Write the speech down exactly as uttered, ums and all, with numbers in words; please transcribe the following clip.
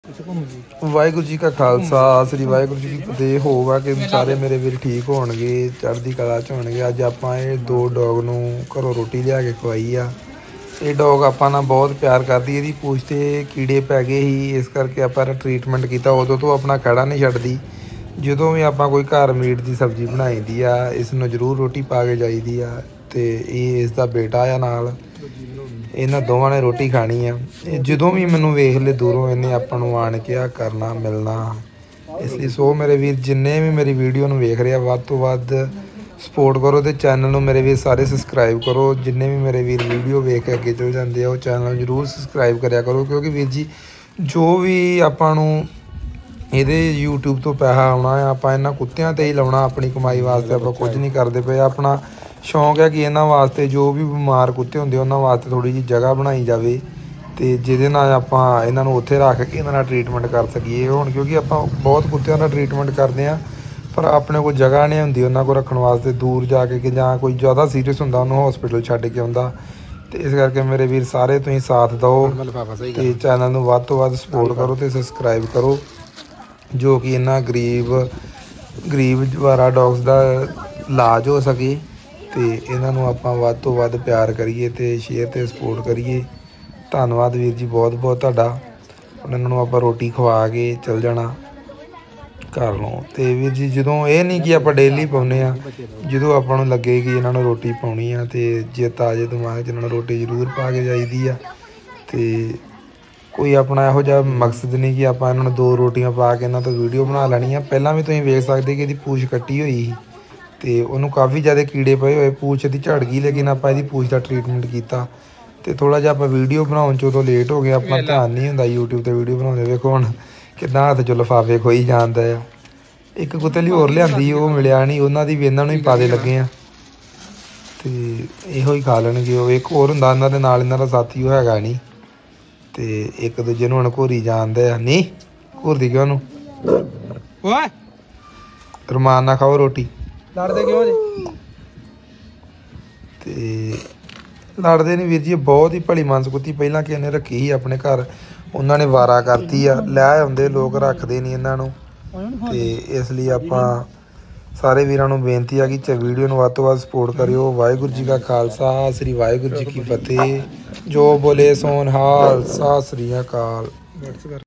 वाहिगुरू जी का खालसा श्री वाहिगुरू जी की फतेह। होगा कि सारे मेरे वीर ठीक होणगे, चढ़दी कला च होणगे। अज आपां ये दो डॉग नूं घरों रोटी लिया के खवाई आ। ये डॉग आपां नाल बहुत प्यार करदी, इहदी पूछ ते कीड़े पै गए ही, इस करके आपां ट्रीटमेंट कीता। उदों तो अपना खड़ा नहीं छड्डदी। जदों भी आपां कोई घर मीट की सब्जी बनाई दी आ, इस नूं जरूर रोटी पा के जाईदी आ। ते ये इसदा बेटा आ नाल, इन्हां दोवां ने रोटी खानी आ। जदों भी मैनूं वेख ले दूरों इन्हें आपां नूं आण के आ करना मिलना। इसलिए सो मेरे वीर जिन्ने भी मेरी वीडियो नूं वेख रहे वध तो वध सपोर्ट करो, तो चैनल नूं मेरे वीर सारे सबसक्राइब करो। जिन्ने भी मेरे वीर वीडियो वेख के अगे चल जाते हैं, चैनल जरूर सबसक्राइब करा करो, क्योंकि वीर जी जो भी आपां नूं ਇਹਦੇ यूट्यूब तो पैसा आना है, आप इन्होंने कुत्तियां ते ही लाना अपनी कमाई वास्ते। आप कुछ नहीं करते पे, अपना शौक है कि इन्होंने वास्ते जो भी बीमार कुत्ते होंगे उन्होंने वास्ते थोड़ी जी जगह बनाई जाए, तो जिहदे नाल आपां इन्हां नूं उत्थे रख के इन्हां दा ट्रीटमेंट कर सकीए। हुण क्योंकि आपां बहुत कुत्तियां दा ट्रीटमेंट करते हैं, पर अपने को जगह नहीं होंदी उन्हां को रखण वास्ते दूर जाके, कि जां कोई ज़्यादा सीरीयस हुंदा उन्होंने हॉस्पिटल छड्ड के आउंदा। तो इस करके मेरे वीर सारे तुसीं साथ दो, तो चैनल नूं वध तो वध सपोर्ट करो तो सबसक्राइब करो, जो कि इन्ना गरीब गरीब वारा डॉग्स का इलाज हो सके। तो इन्हों आपां वध तो वध प्यार करिए, तो शेयर तो सपोर्ट करिए। धन्नवाद वीर जी बहुत बहुत तुहाडा। इन्हों आप रोटी खवा के चल जाना घर लो। तो वीर जी जदों ये नहीं कि आप डेली पाने आ, जो आपको लगे कि इन्होंने रोटी पानी आ, तो जे ताजे दिमाग इन्होंने रोटी जरूर पा के जाईदी आ। तो कोई अपना इहो जिहा मकसद नहीं कि आप इन्होंने दो रोटियां पा के इन्हों तो वीडियो बना लैनी है। पहला भी तुसीं वेख सकदे कि इहदी पूछ कट्टी हुई ही, तो उन्होंने काफ़ी ज़्यादा कीड़े पे हुए, पूछ की झड़ गई, लेकिन आप इहदी पूछ का ट्रीटमेंट किया। तो थोड़ा जिहा आप वीडियो बनाने चो तो लेट हो गया, अपना ध्यान नहीं होंदा यूट्यूब पर वीडियो बनाने। वेखो हुण कितना हत्थ चो लिफाफे खोई जांदा है। एक कुत्ते लई होर लिआंदी, वो मिलिया नहीं, उन्हां दी भी इन्हां नूं ही पादे लगे आ, तो इहो ही खा लैणगे। वो एक होर हुंदा इन्हां दे नाल, इन्हां दा साथी वो हैगा नहीं, तो एक दूजे नूं हुण घूरी जाणदे आ। नहीं घूरदी क्यों नूं, रमान ना खाओ रोटी, लड़दे क्यों जी? ते लड़दे नहीं वीर जी, बहुत ही भली मानस कुत्ती पहलां किसी ने रखी ही अपने घर, उन्होंने वारा करती आ, लै आउंदे लोग, रखते नहीं इन्हां नूं। ते इसलिए आपां सारे वीरां नूं बेनती है कि वीडियो नूं वध तो वध सपोर्ट करियो। वाहिगुरू जी का खालसा श्री वाहिगुरू जी की फतेह। जो बोले सोन हाल, सत श्री अकाल।